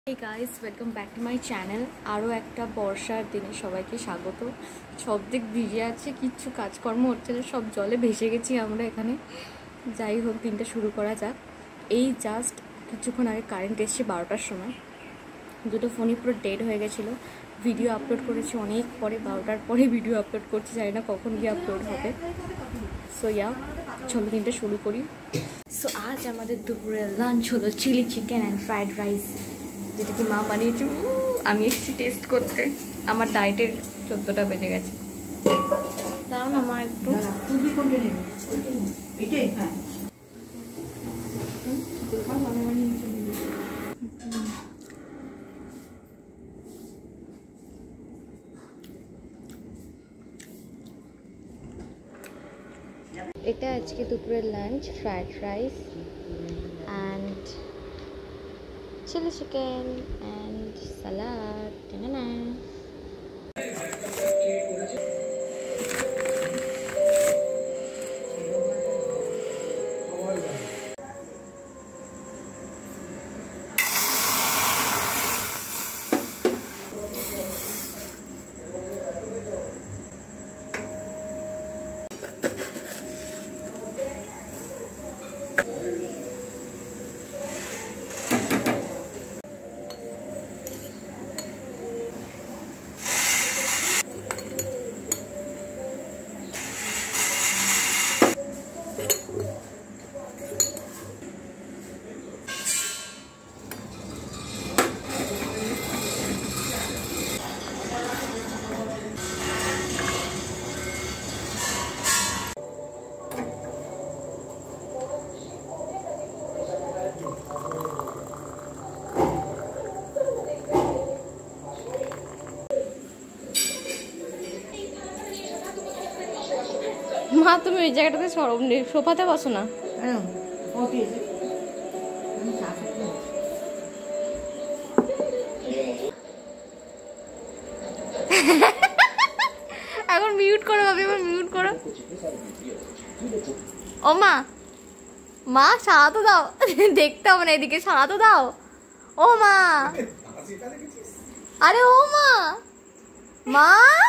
Hey guys, welcome back to my channel. আরও একটা বর্ষার দিনে সবাইকে স্বাগত। সব দিক ভিজে আছে, কিচ্ছু কাজকর্ম হচ্ছে না, সব জলে ভেসে গেছি আমরা এখানে। যাই হোক, দিনটা শুরু করা যাক। এই জাস্ট কিছুক্ষণ আগে কারেন্ট এসছে 12টার সময়। দুটো ফোনই পুরো ডেড হয়ে গেছিলো। ভিডিও আপলোড করেছি অনেক পরে, 12টার পরে ভিডিও আপলোড করছি, জানি না কখন গিয়ে আপলোড হবে। সো চলো দিনটা শুরু করি। সো আজ আমাদের দুপুরে লাঞ্চ হলো chilli chicken and fried rice, যেটা কি মা বানিয়েছে। আমি এসেছি টেস্ট করতে। আমার ডায়েটের 14টা বেজে গেছে। দাও না মা একটু। এটা আজকে দুপুরের lunch, fried rice and chili chicken and salad. Ta-na-na. মা তুমি ওই জায়গাটাতে সোফাতে বসো না। এখন মিউট করো ভাবি, এবার মিউট করো। ও মা, মা সারা তো দাও, দেখতে হবে না এদিকে, সারা তো দাও। ও মা, আরে ও মা, মা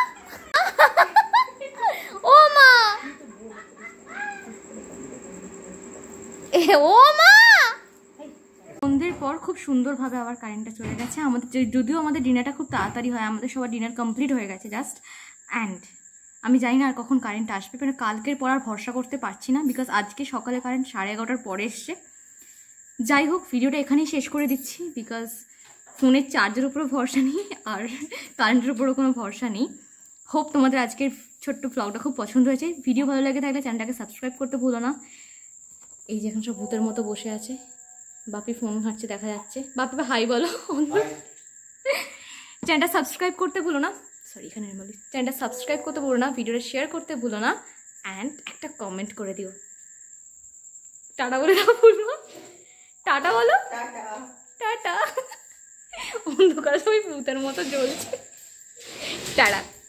ও মা, ও মা। সন্ধ্যের পর খুব সুন্দরভাবে আবার কারেন্টটা চলে গেছে। আমাদের যদিও আমাদের ডিনারটা খুব তাড়াতাড়ি হয়, আমাদের সবার ডিনার কমপ্লিট হয়ে গেছে জাস্ট। অ্যান্ড আমি জানি না আর কখন কারেন্ট আসবে, মানে কালকের পর আর ভরসা করতে পারছি না, বিকজ আজকে সকালে কারেন্ট 11:30টার পরে এসছে। যাই হোক, ভিডিওটা এখানেই শেষ করে দিচ্ছি, বিকজ ফোনের চার্জের উপরও ভরসা নেই আর কারেন্টের উপরও কোনো ভরসা নেই। হোপ তোমাদের আজকের ছোট্ট ব্লগটা খুব পছন্দ হয়েছে। ভিডিও ভালো লাগে থাকলে চ্যানেলটাকে সাবস্ক্রাইব করতে ভুলো না। এই যে এখন সব ভূতের মতো বসে আছে, বাপি ফোন ঘাঁটছে দেখা যাচ্ছে। বাপি হাই বলো। চ্যানেলটা সাবস্ক্রাইব করতে ভুলো না, সরি এখানে বলি, চ্যানেলটা সাবস্ক্রাইব করতে ভুলো না, ভিডিওটা শেয়ার করতে ভুলো না, অ্যান্ড একটা কমেন্ট করে দিও। টাটা বলে দাও, ভুলবো। টাটা বলো, টাটা। অন্ধকার সবাই ভূতের মতো জ্বলছে। টাটা।